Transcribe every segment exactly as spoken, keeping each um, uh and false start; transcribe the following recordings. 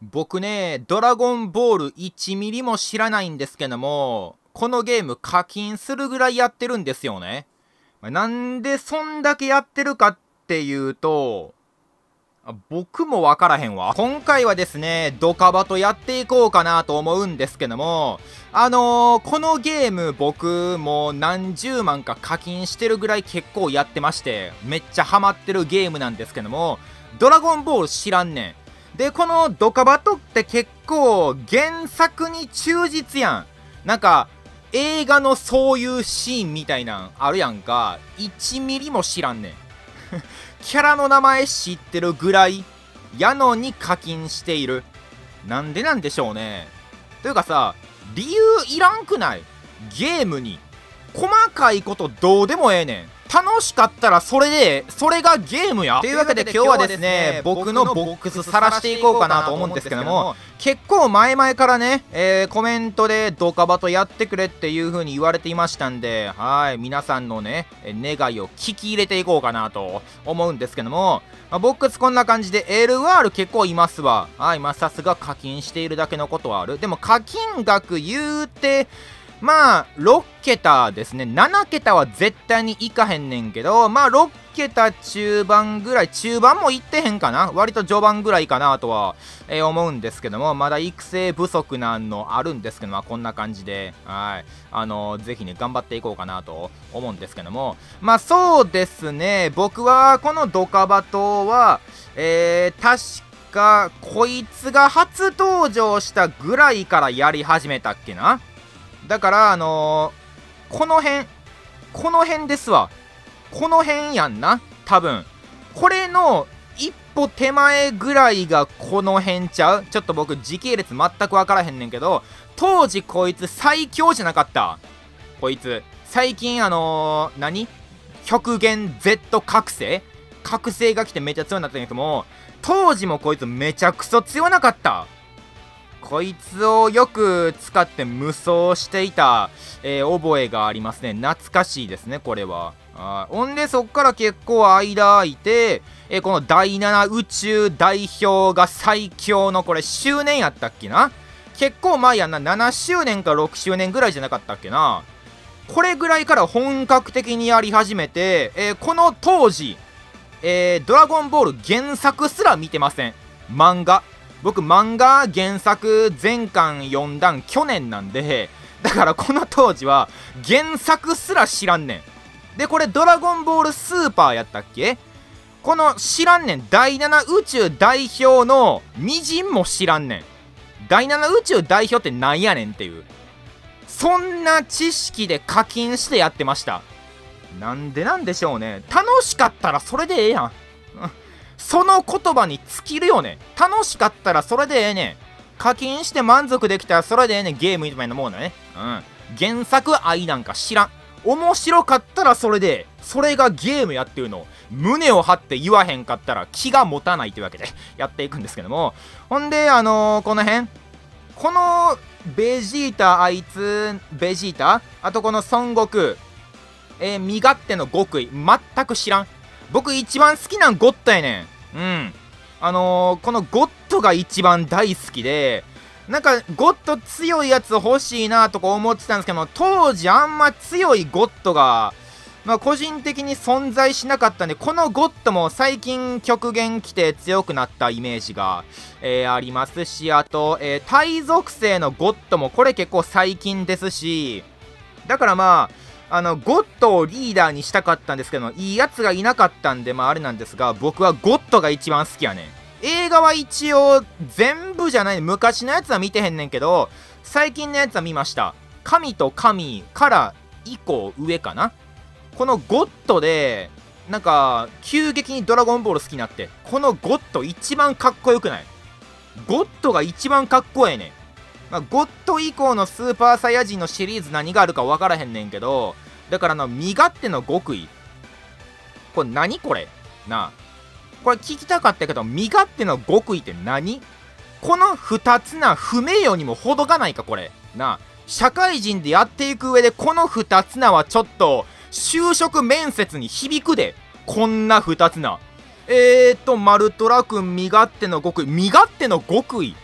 僕ね、ドラゴンボールいちミリも知らないんですけども、このゲーム課金するぐらいやってるんですよね。なんでそんだけやってるかっていうと、僕もわからへんわ。今回はですね、ドカバとやっていこうかなと思うんですけども、あのー、このゲーム僕もう何十万か課金してるぐらい結構やってまして、めっちゃハマってるゲームなんですけども、ドラゴンボール知らんねん。で、このドカバトって結構原作に忠実やん。なんか、映画のそういうシーンみたいなんあるやんか。いちミリも知らんねん。キャラの名前知ってるぐらいやのに課金している。なんでなんでしょうね。というかさ、理由いらんくない？ゲームに細かいことどうでもええねん。楽しかったらそれで、それがゲームや。というわけで今日はですね、僕のボックス晒していこうかなと思うんですけども、結構前々からね、えー、コメントでドカバとやってくれっていう風に言われていましたんで、はい、皆さんのね、願いを聞き入れていこうかなと思うんですけども、まあ、ボックスこんな感じで エルアール 結構いますわ。はい、まあさすが課金しているだけのことはある。でも課金額言うて、まあ、ろっけたですね。ななけたは絶対にいかへんねんけど、まあ、ろっけた中盤ぐらい、中盤もいってへんかな。割と序盤ぐらいかなとは、えー、思うんですけども、まだ育成不足なのあるんですけど、まあ、こんな感じで、はい。あのー、ぜひね、頑張っていこうかなと思うんですけども、まあ、そうですね。僕は、このドカバトは、えー、確か、こいつが初登場したぐらいからやり始めたっけな。だから、あのー、この辺、この辺ですわ。この辺やんな、多分。これの一歩手前ぐらいがこの辺ちゃう？ちょっと僕時系列全く分からへんねんけど、当時こいつ最強じゃなかった。こいつ。最近あのー、何？極限 Z 覚醒覚醒が来てめっちゃ強くなったんやけども、当時もこいつめちゃくそ強なかった。こいつをよく使って無双していた、えー、覚えがありますね。懐かしいですね、これは。あほんで、そっから結構間空いて、えー、このだいなな宇宙代表が最強のこれ、周年やったっけな？結構前やんな。ななしゅうねんかろくしゅうねんぐらいじゃなかったっけな。これぐらいから本格的にやり始めて、えー、この当時、えー、ドラゴンボール原作すら見てません。漫画。僕漫画原作全巻読んだん去年なんで、だからこの当時は原作すら知らんねん。で、これドラゴンボールスーパーやったっけ？この知らんねん。だいなな宇宙代表のみじんも知らんねん。だいなな宇宙代表ってなんやねんっていう。そんな知識で課金してやってました。なんでなんでしょうね。楽しかったらそれでええやん。その言葉に尽きるよね。楽しかったらそれでええねん。課金して満足できたらそれでええねん。ゲームみたいなもんだね。うん。原作愛なんか知らん。面白かったらそれで、それがゲームやっていうのを胸を張って言わへんかったら気が持たないというわけでやっていくんですけども。ほんで、あのー、この辺。このベジータ、あいつ、ベジータあとこの孫悟空。えー、身勝手の極意。全く知らん。僕一番好きなんゴッドやねん。うん。あのー、このゴッドが一番大好きで、なんかゴッド強いやつ欲しいなとか思ってたんですけども、当時あんま強いゴッドが、まあ個人的に存在しなかったんで、このゴッドも最近極限来て強くなったイメージが、えー、ありますし、あと、えー、タイ属性のゴッドもこれ結構最近ですし、だからまあ、あの、ゴッドをリーダーにしたかったんですけども、いいやつがいなかったんで、まああれなんですが、僕はゴッドが一番好きやねん。映画は一応、全部じゃない、昔のやつは見てへんねんけど、最近のやつは見ました。神と神から以降上かな。このゴッドで、なんか、急激にドラゴンボール好きになって、このゴッド一番かっこよくない？ゴッドが一番かっこええねん。まあ、ゴッド以降のスーパーサイヤ人のシリーズ何があるか分からへんねんけど、だからの身勝手の極意。これ何これなあ。これ聞きたかったけど、身勝手の極意って何？この二つな不名誉にも程がないかこれ。なあ。社会人でやっていく上でこの二つなはちょっと就職面接に響くで。こんな二つな。えーと、マルトラ君身勝手の極意。身勝手の極意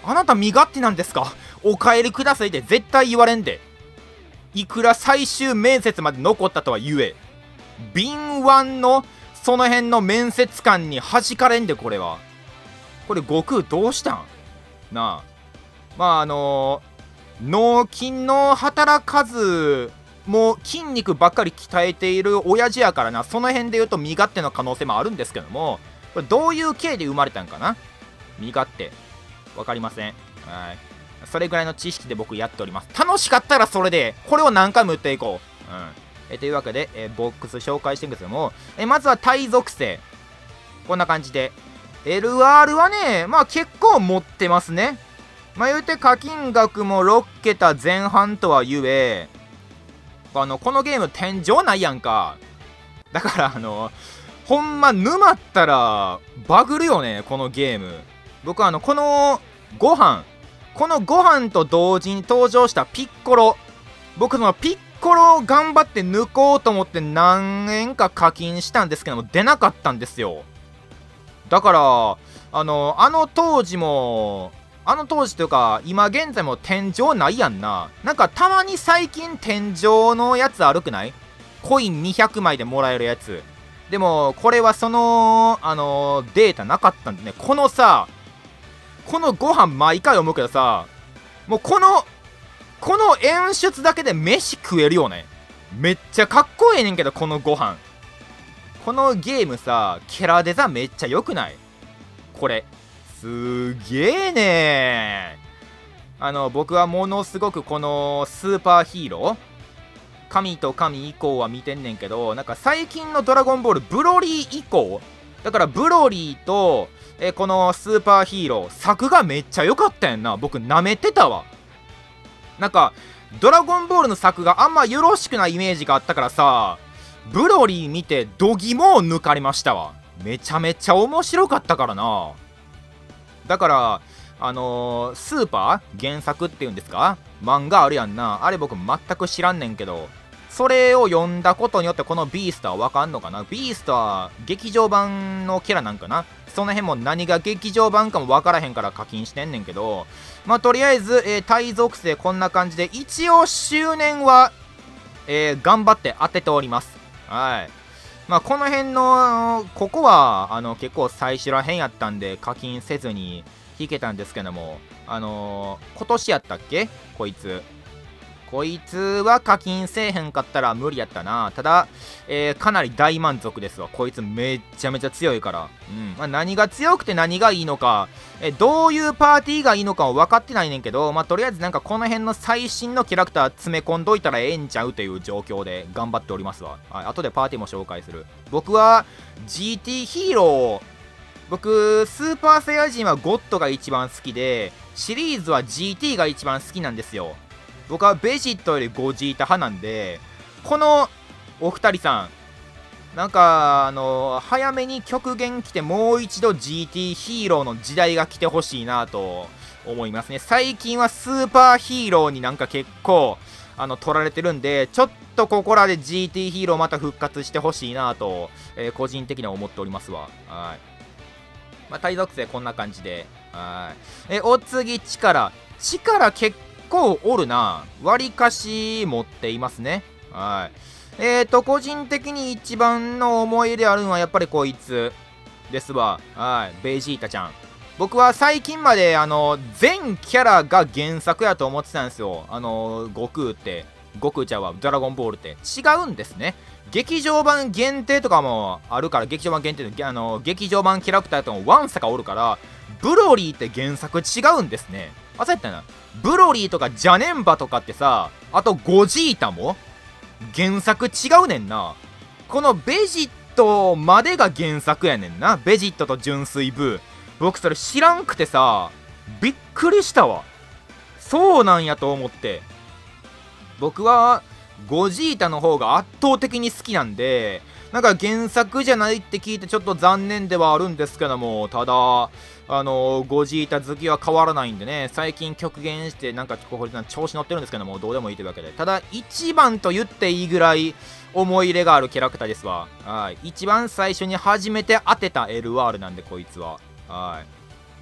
あなた身勝手なんですか？お帰りくださいって絶対言われんで。いくら最終面接まで残ったとは言え。敏腕のその辺の面接官に弾かれんで、これは。これ悟空どうしたんなあ。まああのー、脳筋の働かず、もう筋肉ばっかり鍛えている親父やからな、その辺で言うと身勝手の可能性もあるんですけども、これどういう経緯で生まれたんかな。身勝手。わかりません。はい。それぐらいの知識で僕やっております。楽しかったらそれで、これを何回も言っていこう。うん。えというわけで、えボックス紹介していくんですけども、えまずは対属性。こんな感じで。エルアール はね、まあ結構持ってますね。まあ言うて課金額もろっけた前半とは言え、あの、このゲーム天井ないやんか。だからあの、ほんま沼ったらバグるよね、このゲーム。僕あの、このご飯、このご飯と同時に登場したピッコロ。僕そのピッコロを頑張って抜こうと思って何円か課金したんですけども、出なかったんですよ。だから、あの、あの当時も、あの当時というか、今現在も天井ないやんな。なんかたまに最近天井のやつあるくない？コインにひゃくまいでもらえるやつ。でも、これはその、あのー、データなかったんでね。このさ、このご飯毎回思うけどさ、もうこの、この演出だけで飯食えるよね。めっちゃかっこええねんけど、このご飯。このゲームさ、キャラデザめっちゃ良くない？これ。すげえねー。あの、僕はものすごくこのスーパーヒーロー神と神以降は見てんねんけど、なんか最近のドラゴンボール、ブロリー以降だからブロリーと、えこのスーパーヒーロー、作がめっちゃ良かったやんな。僕舐めてたわ。なんか、ドラゴンボールの作があんまよろしくないイメージがあったからさ、ブロリー見て度肝を抜かれましたわ。めちゃめちゃ面白かったからな。だから、あのー、スーパー原作っていうんですか？漫画あるやんな。あれ僕全く知らんねんけど、それを読んだことによってこのビーストはわかんのかな？ビーストは劇場版のキャラなんかな？その辺も何が劇場版かもわからへんから課金してんねんけど、まあとりあえず、えー、対属性こんな感じで、一応周年は、えー、頑張って当てております。はい。まあこの辺の、ここは、あの、結構最初らへんやったんで課金せずに引けたんですけども、あのー、今年やったっけ？こいつ。こいつは課金せえへんかったら無理やったな。ただ、えー、かなり大満足ですわ。こいつめっちゃめちゃ強いから。うん。まあ、何が強くて何がいいのか、えー、どういうパーティーがいいのかは分かってないねんけど、まあ、とりあえずなんかこの辺の最新のキャラクター詰め込んどいたらええんちゃうという状況で頑張っておりますわ。はい。後でパーティーも紹介する。僕は ジーティー ヒーロー、僕、スーパーサイヤ人はゴッドが一番好きで、シリーズは ジーティー が一番好きなんですよ。僕はベジットよりゴジータ派なんで、このお二人さん、なんか、あの、早めに極限来てもう一度 ジーティー ヒーローの時代が来てほしいなと思いますね。最近はスーパーヒーローになんか結構、あの、取られてるんで、ちょっとここらで ジーティー ヒーローまた復活してほしいなと、えー、個人的には思っておりますわ。はい。まあ、対属性こんな感じで。はい。え、お次、力。力結構、結構おるな。割かし持っていますね。はい。えーと、個人的に一番の思い入れあるのはやっぱりこいつですわ。はい。ベジータちゃん。僕は最近まで、あの、全キャラが原作やと思ってたんですよ。あの、悟空って。悟空ちゃんはドラゴンボールって。違うんですね。劇場版限定とかもあるから、劇場版限定で、あの、劇場版キャラクターともワンサがおるから、ブロリーって原作違うんですね。あ、そうやったな。ブロリーとかジャネンバとかってさ、あとゴジータも原作違うねんな。このベジットまでが原作やねんな。ベジットと純粋ブー。僕それ知らんくてさ、びっくりしたわ。そうなんやと思って。僕はゴジータの方が圧倒的に好きなんで、なんか原作じゃないって聞いてちょっと残念ではあるんですけども、ただ、あのー、ゴジータ好きは変わらないんでね、最近極限してなんかこう調子乗ってるんですけども、どうでもいいというわけで。ただ、一番と言っていいぐらい思い入れがあるキャラクターですわ。はい。一番最初に初めて当てた エルアール なんで、こいつは。はい。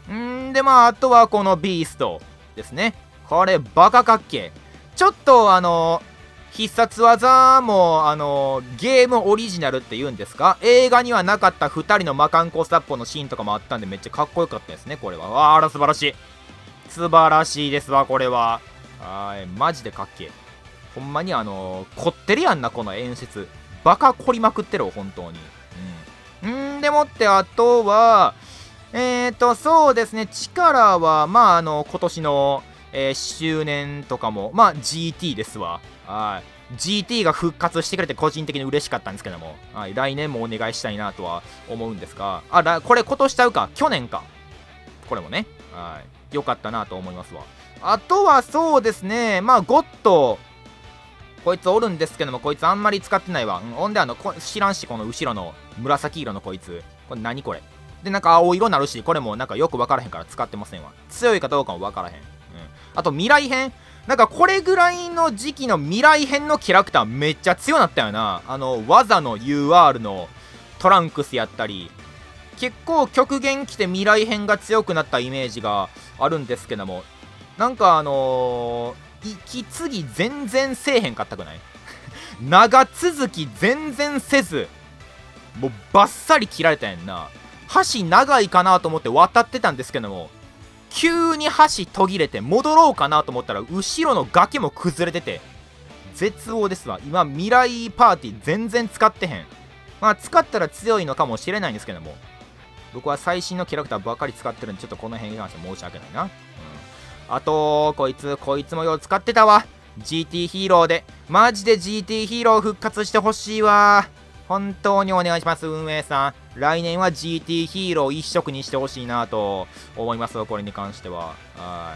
んで、まあ、あとはこのビーストですね。これ、バカかっけえ。ちょっと、あの必殺技も、あのゲームオリジナルって言うんですか、映画にはなかったふたりの魔漢コスタッポのシーンとかもあったんで、めっちゃかっこよかったですね、これは。わあら、素晴らしい。素晴らしいですわ、これは。はい、マジでかっけえ。ほんまにあのー、凝ってるやんな、この演出。バカ凝りまくってるわ、本当に。うん。んでもって、あとは、えーと、そうですね、力は、まあ、あの、今年の、えー、周年とかも、まあ、ジーティー ですわ。はい。ジーティー が復活してくれて個人的に嬉しかったんですけども、はい、来年もお願いしたいなとは思うんですが、あ、らこれ今年ちゃうか、去年か。これもね、はい。よかったなと思いますわ。あとはそうですね、まあ、ゴッド、こいつおるんですけども、こいつあんまり使ってないわ。うん、ほんで、あの、知らんし、この後ろの紫色のこいつ。これ何これ。で、なんか青色なるし、これもなんかよくわからへんから使ってませんわ。強いかどうかもわからへん。うん。あと、未来編。なんかこれぐらいの時期の未来編のキャラクターめっちゃ強なったよな。あの、技の ユーアール のトランクスやったり、結構極限来て未来編が強くなったイメージがあるんですけども、なんかあのー、息継ぎ全然せえへんかったくない長続き全然せず、もうバッサリ切られたやんな。箸長いかなと思って渡ってたんですけども、急に箸途切れて戻ろうかなと思ったら、後ろの崖も崩れてて、絶望ですわ。今、未来パーティー全然使ってへん。まあ、使ったら強いのかもしれないんですけども、僕は最新のキャラクターばかり使ってるんで、ちょっとこの辺に関して申し訳ないな。うん。あと、こいつ、こいつもよう使ってたわ。ジーティー ヒーローで。マジで ジーティー ヒーロー復活してほしいわ。本当にお願いします、運営さん。来年は ジーティー ヒーロー一色にしてほしいなと思いますよ、これに関しては。はい。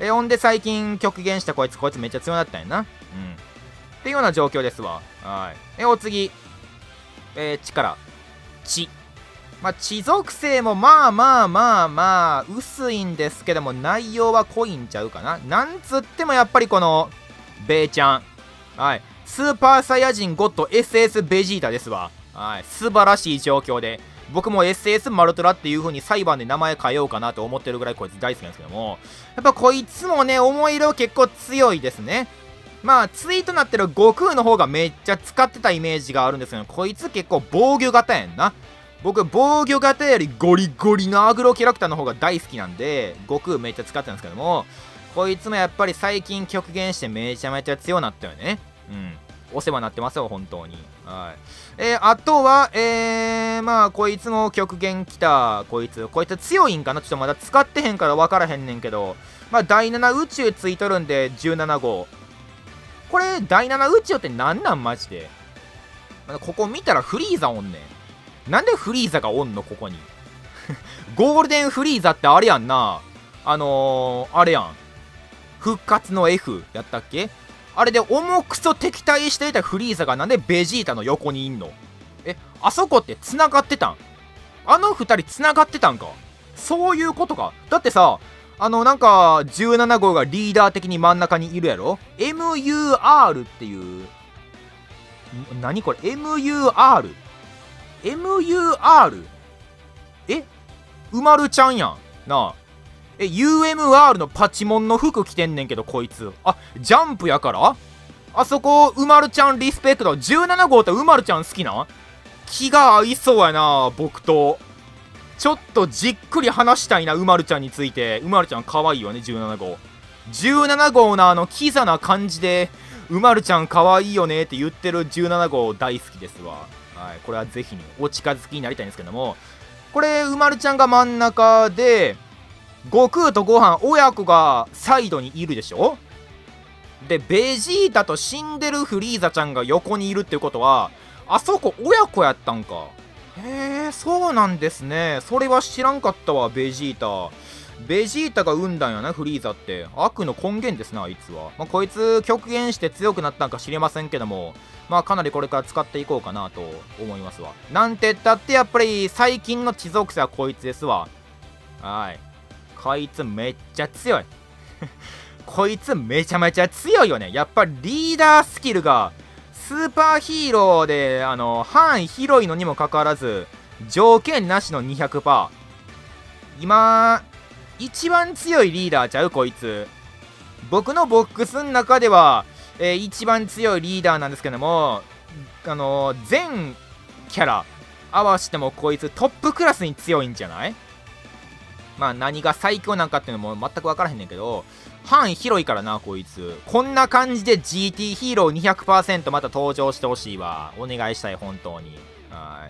え、ほんで最近極限したこいつ、こいつめっちゃ強かったんやな。うん。っていうような状況ですわ。はい。え、お次。えー、力。血。まあ、地属性もまあまあまあまあ、薄いんですけども、内容は濃いんちゃうかな。なんつってもやっぱりこの、ベイちゃん。はい。スーパーサイヤ人ゴッド エスエス ベジータですわ。はい。素晴らしい状況で。僕も エスエス マルトラっていう風に裁判で名前変えようかなと思ってるぐらいこいつ大好きなんですけども。やっぱこいつもね、思い入れ結構強いですね。まあ、ツイートなってる悟空の方がめっちゃ使ってたイメージがあるんですけど、こいつ結構防御型やんな。僕、防御型よりゴリゴリのアグロキャラクターの方が大好きなんで、悟空めっちゃ使ってたんですけども、こいつもやっぱり最近極限してめちゃめちゃ強くなったよね。うん。お世話になってますよ、本当に。はい。えー、あとは、えー、まあ、こいつも極限来た、こいつ。こいつ強いんかなちょっとまだ使ってへんから分からへんねんけど、まあ、だいなな宇宙ついとるんで、じゅうなな号。これ、だいなな宇宙ってなんなんマジで。ここ見たらフリーザおんねん。なんでフリーザがおんのここに。ゴールデンフリーザってあれやんな。あのー、あれやん。復活の F やったっけあれで重くそ敵対していたフリーザがなんでベジータの横にいんの。え、あそこって繋がってたん？あの二人繋がってたんか。そういうことか。だってさ、あのなんかじゅうなな号がリーダー的に真ん中にいるやろ。 エムユーアール っていう、何これ エムユーアールエムユーアール? えうまるちゃんやんなあ。え ユーエムアール のパチモンの服着てんねんけどこいつ。あ、ジャンプやから。あそこうまるちゃんリスペクト。じゅうなな号ってうまるちゃん好きな。気が合いそうやな僕と。ちょっとじっくり話したいな、うまるちゃんについて。うまるちゃん可愛いよね、じゅうなな号。じゅうなな号のあのキザな感じでうまるちゃん可愛いよねって言ってるじゅうなな号大好きですわ。はい、これはぜひにお近づきになりたいんですけども、これうまるちゃんが真ん中で、悟空とご飯親子がサイドにいるでしょ。でベジータと死んでるフリーザちゃんが横にいるっていうことは、あそこ親子やったんか。へえ、そうなんですね。それは知らんかったわ。ベジータベジータが生んだんやな、フリーザって。悪の根源ですな、あいつは。まあ、こいつ極限して強くなったんか知れませんけども、まあかなりこれから使っていこうかなと思いますわ。なんて言ったってやっぱり最近の地属性はこいつですわ。はい。こいつめっちゃ強い。こいつめちゃめちゃ強いよね。やっぱりリーダースキルがスーパーヒーローで、あの、範囲広いのにもかかわらず、条件なしの にひゃくパーセント。今、 一番強いリーダーちゃうこいつ。僕のボックスの中では、えー、一番強いリーダーなんですけども、あのー、全キャラ合わせてもこいつトップクラスに強いんじゃない？まあ何が最強なんかっていうのも全く分からへんねんけど、範囲広いからなこいつ。こんな感じで ジーティー ヒーロー にひゃくパーセント また登場してほしいわ。お願いしたい本当に。はい。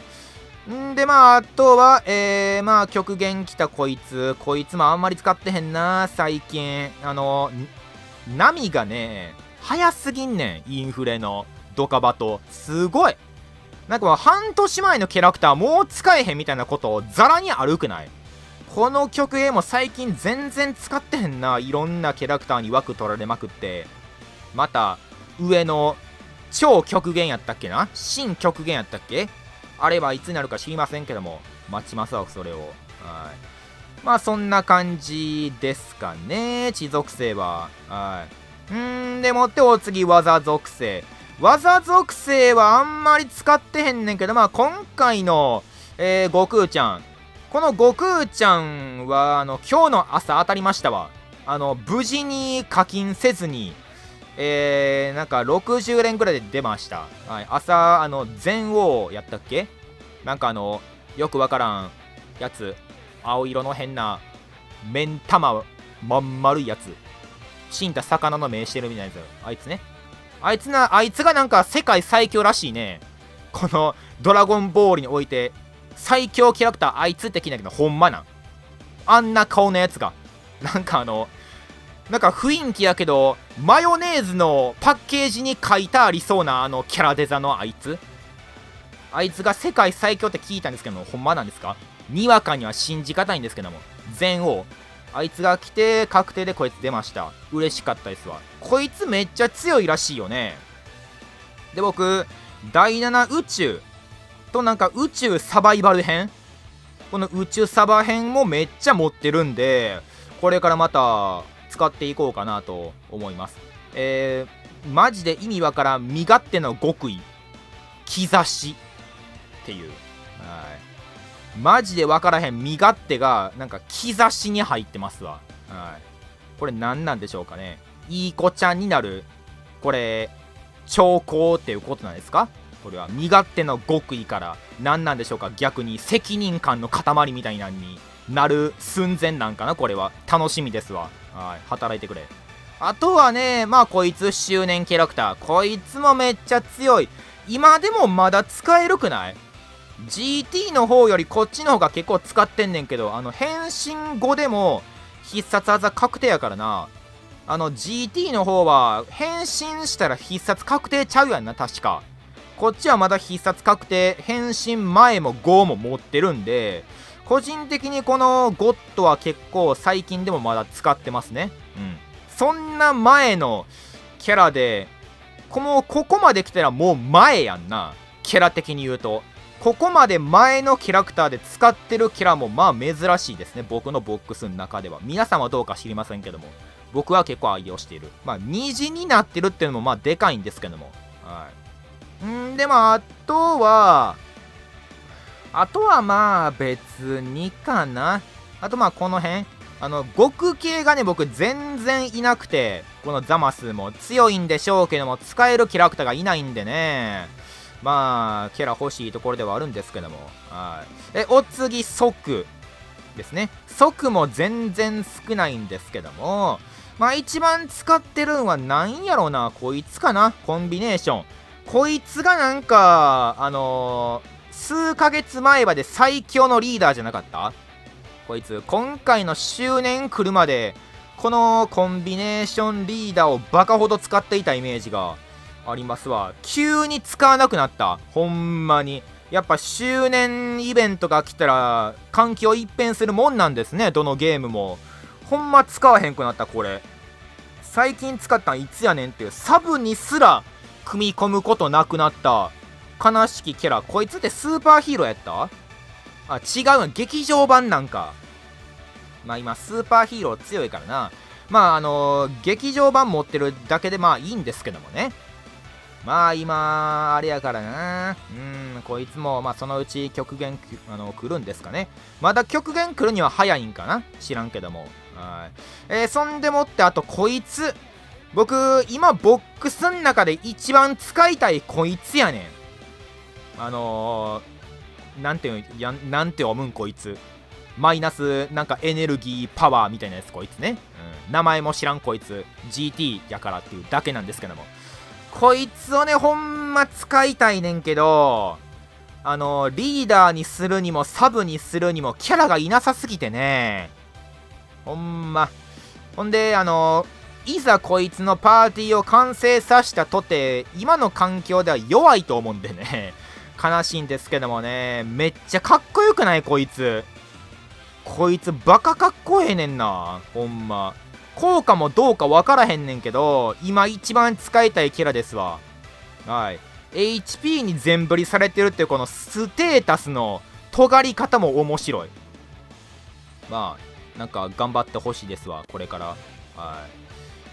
んでまああとはえー、まあ極限来たこいつ。こいつもあんまり使ってへんな最近。あの波がね早すぎんねん。インフレのドカバトすごい。なんかもう半年前のキャラクターもう使えへんみたいなことをザラにあるくない？この曲芸も最近全然使ってへんな。いろんなキャラクターに枠取られまくって。また上の超極限やったっけな、新極限やったっけ、あれはいつになるか知りませんけども待ちますわそれを。はい、まあそんな感じですかね地属性は。はい、うーんでもってお次技属性。技属性はあんまり使ってへんねんけど、まあ今回の、えー、悟空ちゃん、この悟空ちゃんはあの今日の朝当たりましたわ。あの無事に課金せずにえー、なんかろくじゅう連ぐらいで出ました。はい、朝あの全王やったっけ、なんかあのよくわからんやつ、青色の変な目ん玉まん丸いやつ、死んだ魚の目してるみたいなやつ、あいつね、あいつな、あいつがなんか世界最強らしいね。このドラゴンボールにおいて最強キャラクターあいつって聞いたけどほんまなん？あんな顔のやつがなんかあのなんか雰囲気やけどマヨネーズのパッケージに書いてありそうなあのキャラデザのあいつあいつが世界最強って聞いたんですけどもほんまなんですか？にわかには信じがたいんですけども、全王あいつが来て確定でこいつ出ました。嬉しかったですわ。こいつめっちゃ強いらしいよね。で僕だいなな宇宙となんか宇宙サバイバル編、この宇宙サバ編もめっちゃ持ってるんで、これからまた使っていこうかなと思います。えー、マジで意味わからん身勝手の極意兆しっていう、はい、マジでわからへん身勝手がなんか兆しに入ってますわ。はい、これ何なんでしょうかね。いい子ちゃんになるこれ兆候っていうことなんですか？これは身勝手の極意から何なんでしょうか？逆に責任感の塊みたいなのになる寸前なんかな。これは楽しみですわ。はい、働いてくれ。あとはね、まあこいつ周年キャラクター、こいつもめっちゃ強い。今でもまだ使えるくない？ ジーティー の方よりこっちの方が結構使ってんねんけど、あの変身後でも必殺技確定やからな。あの ジーティー の方は変身したら必殺確定ちゃうやんな確か。こっちはまだ必殺確定、変身前もごも持ってるんで、個人的にこのゴッドは結構最近でもまだ使ってますね。うん。そんな前のキャラで、このここまで来たらもう前やんな。キャラ的に言うと。ここまで前のキャラクターで使ってるキャラもまあ珍しいですね。僕のボックスの中では。皆さんはどうか知りませんけども。僕は結構愛用している。まあ虹になってるっていうのもまあでかいんですけども。はい。んでまああとは、あとはまあ別にかな。あとまあこの辺。あの、極系がね、僕全然いなくて、このザマスも強いんでしょうけども、使えるキャラクターがいないんでね。まあ、キャラ欲しいところではあるんですけども。はい。え、お次、即ですね。即も全然少ないんですけども、まあ一番使ってるんは何やろうな。こいつかな。コンビネーション。こいつがなんか、あのー、数ヶ月前まで最強のリーダーじゃなかった？こいつ今回の周年来るまでこのコンビネーションリーダーをバカほど使っていたイメージがありますわ。急に使わなくなった。ほんまにやっぱ周年イベントが来たら環境一変するもんなんですね。どのゲームもほんま使わへんくなった。これ最近使ったんいつやねんっていう、サブにすら組み込むことなくなった悲しきキャラ。こいつってスーパーヒーローやった？あ、違うの、劇場版なんか。まあ今スーパーヒーロー強いからな。まああのー、劇場版持ってるだけでまあいいんですけどもね。 まあ今、あれやからな。うん、こいつも、まあそのうち極限、あの、来るんですかね。まだ極限来るには早いんかな知らんけども。はい。えー、そんでもって、あとこいつ。僕、今、ボックスの中で一番使いたいこいつやねん。あのー、なんていう、やなんて読むんこいつ。マイナス、なんかエネルギー、パワーみたいなやつこいつね。うん。名前も知らんこいつ。ジーティー やからっていうだけなんですけども。こいつをね、ほんま使いたいねんけど、あの、リーダーにするにも、サブにするにも、キャラがいなさすぎてね。ほんま。ほんで、あの、いざこいつのパーティーを完成させたとて、今の環境では弱いと思うんでね。悲しいんですけどもね、めっちゃかっこよくないこいつ。こいつバカかっこええねんな。ほんま。効果もどうか分からへんねんけど、今一番使いたいキャラですわ。はい。エイチピー に全振りされてるっていうこのステータスの尖り方も面白い。まあ、なんか頑張ってほしいですわ、これから。はい。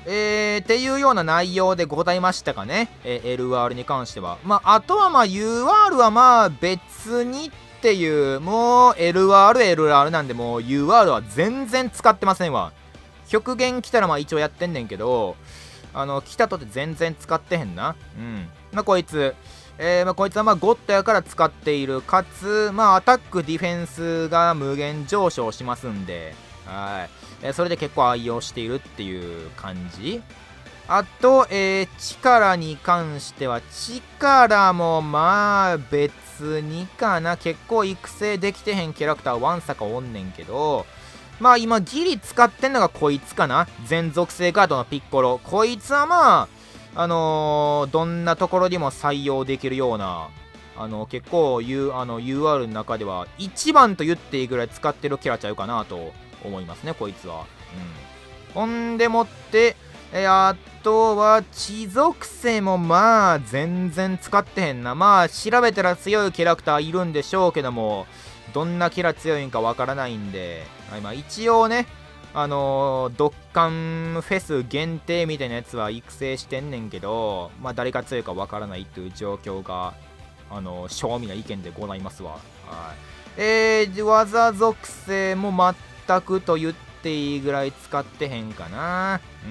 えー、っていうような内容でございましたかね。えー、エルアール に関しては。まあ、あとはまあ ユーアール はまあ別にっていう、もう エルアール、エルアール なんでもう ユーアール は全然使ってませんわ。極限来たらまあ一応やってんねんけど、あの、来たとて全然使ってへんな。うん。まあこいつ、えー、まあこいつはまあゴッドやから使っている。かつ、まあアタック、ディフェンスが無限上昇しますんで、はい。えー、それで結構愛用しているっていう感じ。あと、えー、力に関しては、力もまあ別にかな。結構育成できてへんキャラクターわんさかおんねんけど、まあ今ギリ使ってんのがこいつかな。全属性ガードのピッコロ。こいつはまあ、あのー、どんなところにも採用できるような、あの、結構 U、あの ユーアール の中では一番と言っていいぐらい使ってるキャラちゃうかなと思いますね、こいつは。うん。ほんでもって、えあとは地属性もまあ全然使ってへんな。まあ調べたら強いキャラクターいるんでしょうけども、どんなキャラ強いんかわからないんで、はい、まあ一応ね、あのー、ドッカンフェス限定みたいなやつは育成してんねんけど、まあ誰が強いかわからないっていう状況が、あのー、正味な意見でございますわ。はい。えー、技属性も全くと言っていいぐらい使ってへんかな。うん。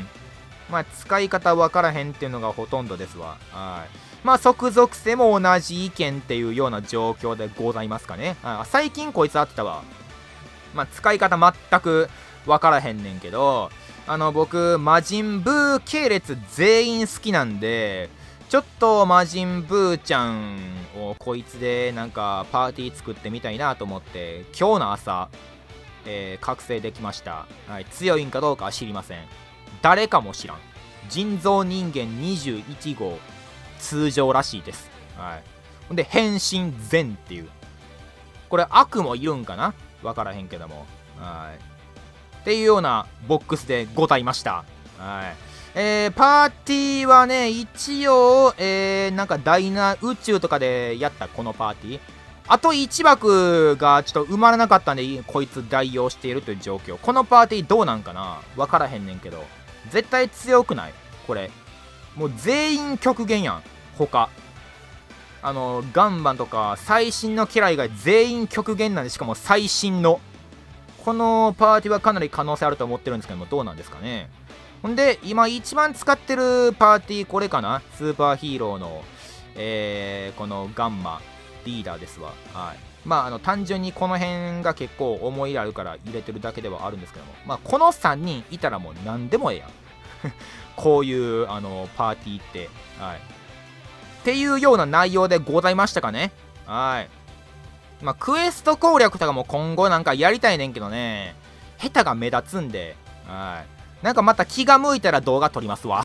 まあ使い方わからへんっていうのがほとんどですわ。はい。まあ、即属性も同じ意見っていうような状況でございますかね。あ、最近こいつあったわ。まあ、使い方全くわからへんねんけど、あの、僕、魔人ブー系列全員好きなんで、ちょっと魔人ブーちゃんをこいつでなんかパーティー作ってみたいなと思って、今日の朝、えー、覚醒できました。はい、強いんかどうかは知りません。誰かも知らん。人造人間にじゅういち号。通常らしいです。はい。ほんで、変身全っていう。これ、悪もいるんかなわからへんけども。はい。っていうようなボックスでございました。はい。えー、パーティーはね、一応、えー、なんかダイナ、宇宙とかでやったこのパーティー。あといち枠がちょっと埋まらなかったんで、こいつ代用しているという状況。このパーティーどうなんかなわからへんねんけど。絶対強くないこれ。もう全員極限やん。他。あの、ガンバンとか最新のキャラ以外全員極限なんで、しかも最新の。このパーティーはかなり可能性あると思ってるんですけども、どうなんですかね。ほんで、今一番使ってるパーティーこれかなスーパーヒーローの、えー、このガンマリーダーですわ。はい。まあ、あの、単純にこの辺が結構思い入れあるから入れてるだけではあるんですけども。まあ、このさんにんいたらもう何でもええやん。こういう、あの、パーティーって。はい。っていうような内容でございましたかね。はい。まあ、クエスト攻略とかも今後なんかやりたいねんけどね。下手が目立つんで。はい。なんかまた気が向いたら動画撮りますわ。